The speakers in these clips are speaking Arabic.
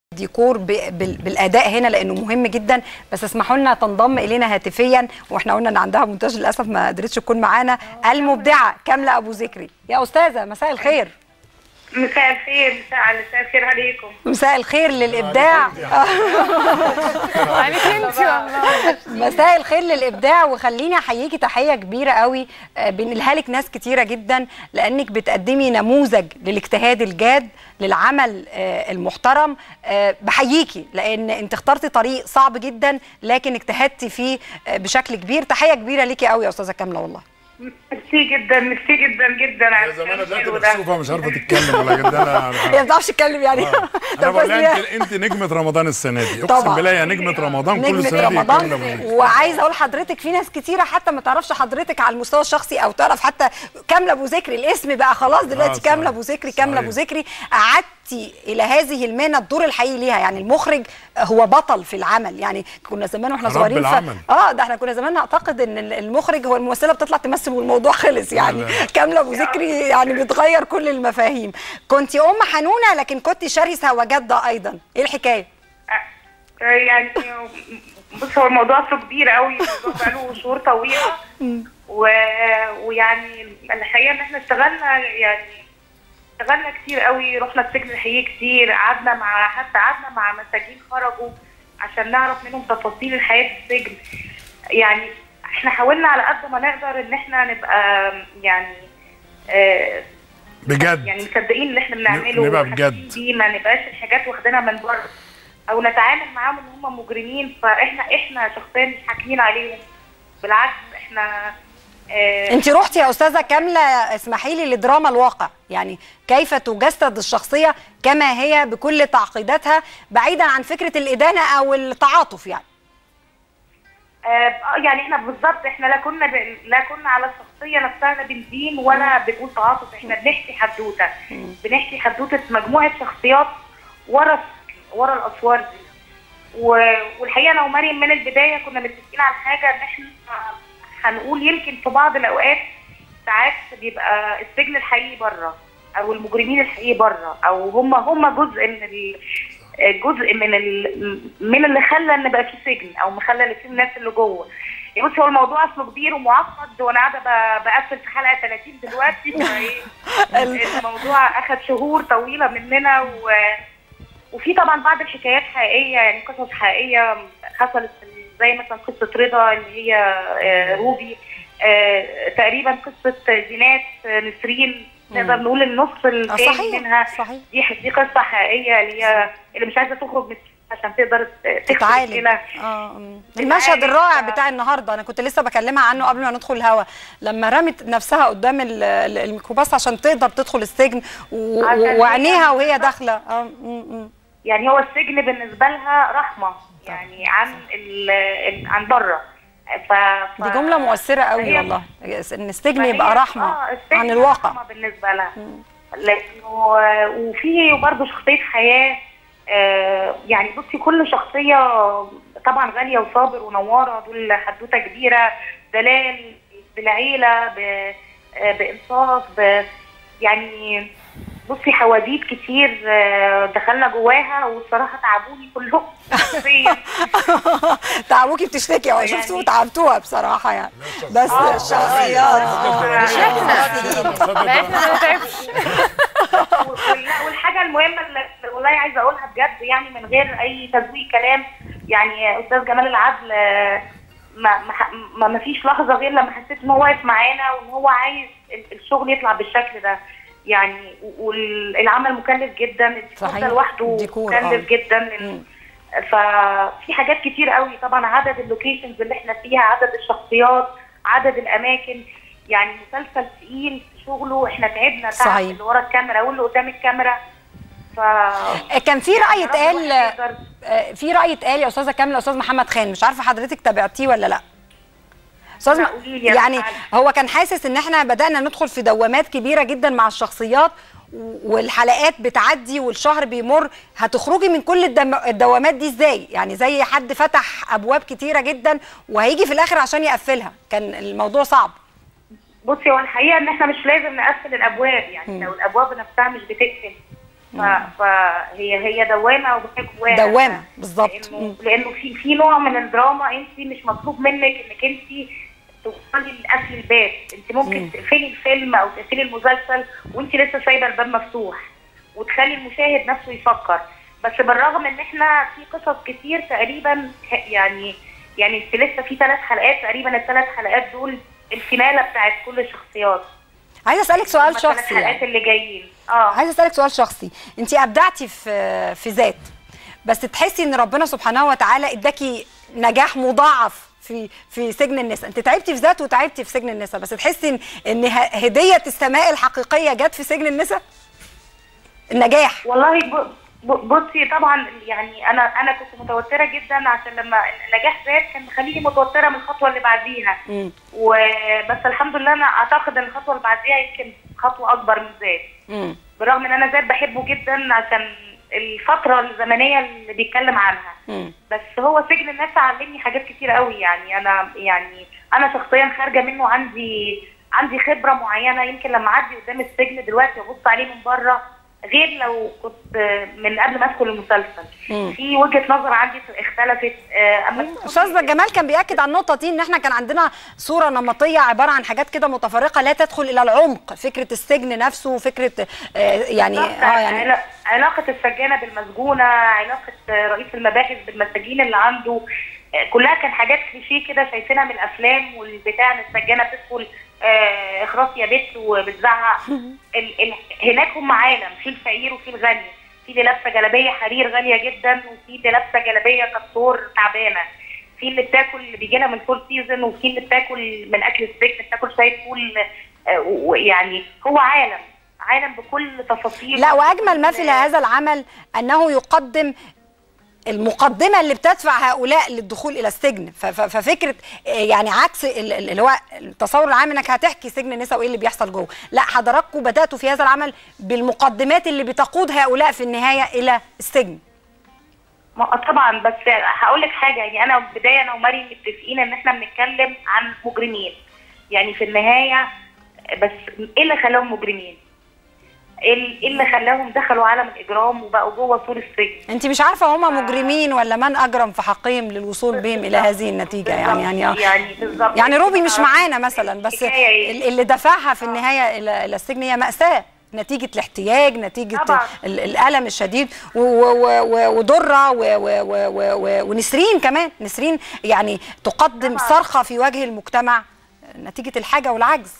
ديكور بالاداء هنا لانه مهم جدا. بس اسمحوا لنا تنضم الينا هاتفيا، واحنا قلنا ان عندها مونتاج للاسف ما قدرتش تكون معانا، المبدعه كامله ابو ذكري. يا استاذه مساء الخير. مساء الخير. مساء الخير عليكم. مساء الخير للابداع. عليك انت والله. مساء الخير للابداع، وخليني احييكي تحيه كبيره قوي بنقولها لك ناس كتيره جدا، لانك بتقدمي نموذج للاجتهاد الجاد، للعمل المحترم. بحييكي لان انت اخترتي طريق صعب جدا لكن اجتهدتي فيه بشكل كبير. تحيه كبيره ليكي قوي يا استاذه كامله والله. ميرسي جدا ميرسي جدا جدا على زمان دلوقتي بتشوفها مش عارفه تتكلم ولا جدا. هي ما بتعرفش تتكلم يعني. انا بقول لها انت نجمه رمضان السنه دي، اقسم بالله يا نجمه رمضان كل سنه دي. وعايزه اقول لحضرتك في ناس كتيره حتى ما تعرفش حضرتك على المستوى الشخصي او تعرف حتى كامله ابو ذكري، الاسم بقى خلاص دلوقتي كامله ابو ذكري. كامله ابو ذكري قعدتي الى هذه المهنه الدور الحقيقي ليها، يعني المخرج هو بطل في العمل. يعني كنا زمان واحنا صغيرين ده احنا كنا زمان نعتقد ان المخرج هو الممثله بتطلع تمثل والموضوع خلص يعني. كامله ابو ذكري يعني بتغير كل المفاهيم. كنت ام حنونه لكن كنت شرسه وجاده ايضا، ايه الحكايه؟ يعني بص، هو الموضوع كبير قوي، الموضوع بقاله شهور طويله ويعني الحقيقه ان احنا اشتغلنا كتير قوي، رحنا السجن الحقيقي كتير، قعدنا مع مساجين خرجوا عشان نعرف منهم تفاصيل الحياه في السجن. يعني احنا حاولنا على قد ما نقدر ان احنا نبقى يعني بجد، يعني مصدقين اللي احنا بنعمله، نبقى بجد دي ما نبقاش الحاجات واخدينها من بره او نتعامل معاهم ان هم مجرمين. فاحنا شخصيا مش حاكمين عليهم، بالعكس احنا انت رحتي يا استاذه كامله اسمحي لي لدراما الواقع، يعني كيف تجسد الشخصيه كما هي بكل تعقيداتها بعيدا عن فكره الادانه او التعاطف يعني. يعني احنا بالظبط احنا لا كنا على الشخصيه نفسها لا بنزين ولا بنقول تعاطف، احنا بنحكي حدوته مجموعه شخصيات ورا الاسوار دي. والحقيقه انا ومريم من البدايه كنا متفقين على حاجه، ان احنا هنقول يمكن في بعض الاوقات ساعات بيبقى السجن الحقيقي بره او المجرمين الحقيقي بره، او هم جزء من اللي خلى ان بقى في سجن او مخلى ان في الناس اللي جوه. يعني بصي، هو الموضوع اصله كبير ومعقد، وانا قاعده بقفل في حلقه 30 دلوقتي. الموضوع اخذ شهور طويله مننا وفي طبعا بعض الحكايات حقيقيه، يعني قصص حقيقيه حصلت، زي مثلا قصه رضا اللي هي روبي، تقريبا قصه زينات نسرين، نقدر نقول النص الثاني منها دي قصه حقيقيه اللي مش عايزه تخرج من عشان تقدر تتعالج. المشهد الرائع بتاع النهارده انا كنت لسه بكلمها عنه قبل ما ندخل الهوا، لما رمت نفسها قدام الميكروباص عشان تقدر تدخل السجن وعينيها وهي داخله. يعني هو السجن بالنسبه لها رحمه يعني عن بره. دي جمله مؤثره قوي والله، ان السجن يبقى رحمه عن الواقع بالنسبه لها. وفي برضه شخصيه حياه، يعني بصي كل شخصيه طبعا غاليه وصابر ونواره، دول حدوته كبيره، دلال بالعيله بانصاف يعني بصي حواديت كتير دخلنا جواها، والصراحه تعبوني كلهم شخصيا. تعبوكي بتشتكي اهو، شفتوا تعبتوها بصراحه يعني. بس الشخصيات احنا ما تعبش. والحاجه المهمه اللي والله عايزه اقولها بجد، يعني من غير اي تزويق كلام، يعني استاذ جمال العدل ما فيش لحظه غير لما حسيت ان هو واقف معانا وان هو عايز الشغل يطلع بالشكل ده. يعني والعمل مكلف جدا، الديكور لوحده مكلف جدا. ففي حاجات كتير قوي طبعا، عدد اللوكيشنز اللي احنا فيها، عدد الشخصيات، عدد الاماكن، يعني مسلسل تقيل شغله. احنا تعبنا تعب اللي ورا الكاميرا واللي قدام الكاميرا. كان في رأي اتقال يا استاذه كامله، استاذ محمد خان، مش عارفه حضرتك تابعتيه ولا لا؟ استاذ يعني هو كان حاسس ان احنا بدأنا ندخل في دوامات كبيره جدا مع الشخصيات، والحلقات بتعدي والشهر بيمر، هتخرجي من كل الدوامات دي ازاي؟ يعني زي حد فتح ابواب كتيره جدا وهيجي في الاخر عشان يقفلها، كان الموضوع صعب. بصي، هو الحقيقه ان احنا مش لازم نقفل الابواب، يعني لو الابواب نفسها مش بتقفل فهي دوامه وبحب دوامه بالظبط. لانه في نوع من الدراما انت مش مطلوب منك انك انت توصلي لاكل الباب، انت ممكن تقفلي الفيلم او تقفلي المسلسل وانت لسه سايبه الباب مفتوح وتخلي المشاهد نفسه يفكر. بس بالرغم ان احنا في قصص كتير تقريبا يعني انت لسه في 3 حلقات تقريبا، ال3 حلقات دول الفيناله بتاعت كل الشخصيات. عايزه اسالك سؤال شخصي. الحلقات اللي جايين عايزه اسالك سؤال شخصي. انت ابدعتي في ذات، بس تحسي ان ربنا سبحانه وتعالى اداكي نجاح مضاعف في سجن النساء. انت تعبتي في ذات وتعبتي في سجن النساء، بس تحسي ان هديه السماء الحقيقيه جت في سجن النساء؟ النجاح. والله بصي طبعا يعني انا كنت متوتره جدا، عشان لما نجاح ذات كان مخليني متوتره من الخطوه اللي بعديها. وبس الحمد لله انا اعتقد ان الخطوه اللي بعديها يمكن خطوه اكبر من ذات. بالرغم ان انا ذات بحبه جدا عشان الفتره الزمنيه اللي بيتكلم عنها. بس هو سجن الناس علمني حاجات كتير قوي. يعني انا شخصيا خارجه منه عندي خبره معينه، يمكن لما اعدي قدام السجن دلوقتي وابص عليه من بره غير لو كنت من قبل ما ادخل المسلسل. في وجهه نظر عندي اختلفت. استاذ جمال كان بياكد على النقطه دي، ان احنا كان عندنا صوره نمطيه عباره عن حاجات كده متفرقه لا تدخل الى العمق، فكره السجن نفسه وفكره يعني علاقه السجانه بالمسجونه، علاقه رئيس المباحث بالمساجين اللي عنده، كلها كان حاجات كليشيه كده شايفينها من الافلام والبتاع، ان السجانه بتدخل اخراس يا بنت وبتزعق. هناك هم عالم، في الفقير وفي الغني، في اللي لابسه جلابيه حرير غاليه جدا، وفي اللي لابسه جلابيه كسور تعبانه، في اللي بتاكل اللي بيجي لها من فول سيزون، وفي اللي بتاكل من اكل السجن، بتاكل شاي فول. يعني هو عالم بكل تفاصيله. لا، واجمل ما في هذا العمل انه يقدم المقدمه اللي بتدفع هؤلاء للدخول الى السجن. ففكره يعني عكس اللي هو التصور العام انك هتحكي سجن النساء وايه اللي بيحصل جوه، لا، حضراتكم بداتوا في هذا العمل بالمقدمات اللي بتقود هؤلاء في النهايه الى السجن. طبعا، بس هقول لك حاجه، يعني انا بدايه انا ومريم متفقين ان احنا بنتكلم عن مجرمين، يعني في النهايه. بس ايه اللي خلاهم مجرمين؟ ايه اللي خلاهم دخلوا عالم الاجرام وبقوا جوه سور السجن؟ انت مش عارفه هم مجرمين ولا من اجرم في حقهم للوصول بهم الى هذه النتيجه. يعني بالظبط. يعني روبي مش معانا مثلا، بس اللي دفعها في النهايه الى السجن هي مأساة، نتيجه الاحتياج، نتيجه طبعا الالم الشديد. ودره ونسرين كمان، نسرين يعني تقدم صرخه في وجه المجتمع نتيجه الحاجه والعجز.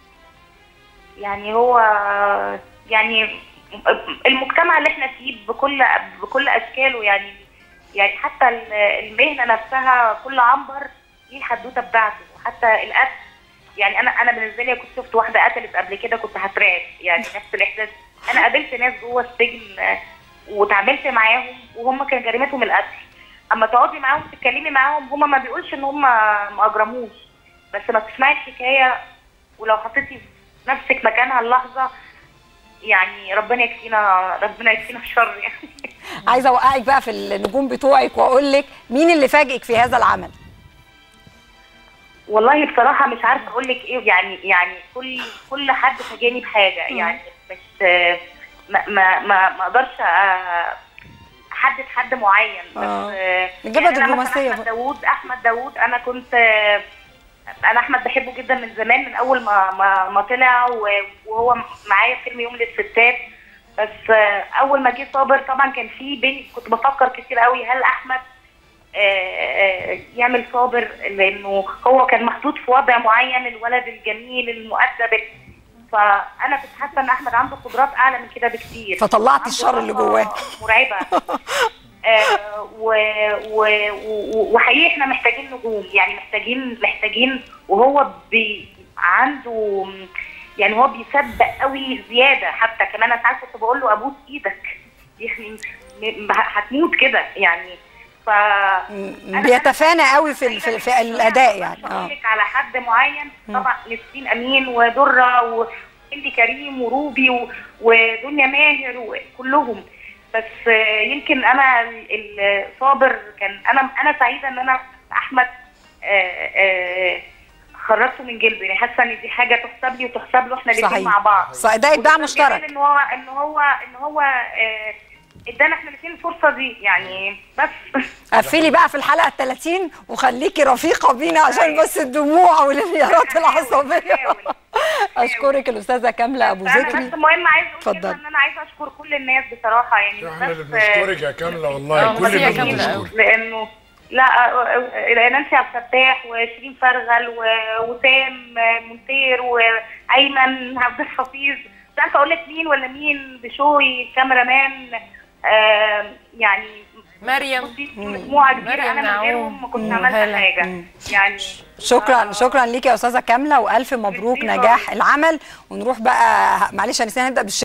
يعني هو يعني المجتمع اللي احنا فيه بكل اشكاله، يعني حتى المهنه نفسها كل عنبر ليه الحدوته بتاعته، وحتى القتل. يعني انا بالنسبه لي كنت شفت واحده قتلت قبل كده كنت هترعب، يعني نفس الاحساس. انا قابلت ناس جوه السجن وتعاملت معاهم وهم كان جريمتهم القتل. اما تقعدي معاهم تتكلمي معاهم هم ما بيقولش ان هم ما اجرموش، بس ما تسمعي الحكايه ولو حطيتي نفسك مكانها اللحظه، يعني ربنا يكفينا الشر يعني. عايزه اوقعك بقى في النجوم بتوعك واقول لك مين اللي فاجئك في هذا العمل؟ والله بصراحه مش عارفه اقول لك ايه. يعني كل حد فاجئني بحاجه، يعني مش ما اقدرش احدد حد معين. بس نجيبها دبلوماسيه. احمد داوود انا احمد بحبه جدا من زمان، من اول ما طلع وهو معايا في فيلم يوم للستات. بس اول ما جه صابر طبعا كان في بيني، كنت بفكر كتير قوي هل احمد يعمل صابر، لانه هو كان محطوط في وضع معين، الولد الجميل المؤدب. فانا كنت حاسه ان احمد عنده قدرات اعلى من كده بكتير، فطلعت الشر اللي جواه مرعبه. وحقيقي احنا محتاجين نجوم، يعني محتاجين. وهو عنده، يعني هو بيسبق قوي زياده. حتى كمان انا ساعات كنت بقول له ابوس ايدك، يعني هتموت كده يعني. بيتفانى قوي في الاداء يعني. على حد معين طبعا، نسرين امين ودره وهندي كريم وروبي ودنيا ماهر وكلهم. بس يمكن انا الصابر كان انا سعيده ان انا احمد خرجته من جلبي، يعني حاسه ان دي حاجه تحسب لي وتحسب له، احنا الاثنين مع بعض. صحيح، ده ابداع مشترك. ان هو ادانا احنا الاثنين الفرصه دي يعني. بس قفلي بقى في الحلقه 30 وخليكي رفيقه بينا عشان بس الدموع والانهيارات العصبيه. اشكرك الاستاذه كامله ابو ذكري. بس المهم عايزه اقول ان انا عايزه اشكر كل الناس بصراحه، يعني احنا اللي بنشكرك يا كامله والله، كل الناس بتشكرك لانه نانسي عبد الفتاح وشيرين فرغل ووسام منتير وايمن عبد الحفيظ، مش عارفه اقول لك مين ولا مين، بشوي كاميرا مان، يعني مريم، مجموعه كبيره انا من غيرهم ما كنت عملت حاجه يعني. شكرا ليكي يا استاذه كامله، والف مبروك نجاح العمل. ونروح بقى معلش يا نسينا نبدا